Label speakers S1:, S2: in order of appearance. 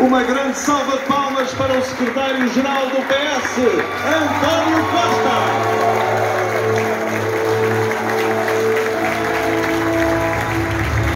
S1: Uma grande salva de palmas para o secretário-geral do PS, António Costa.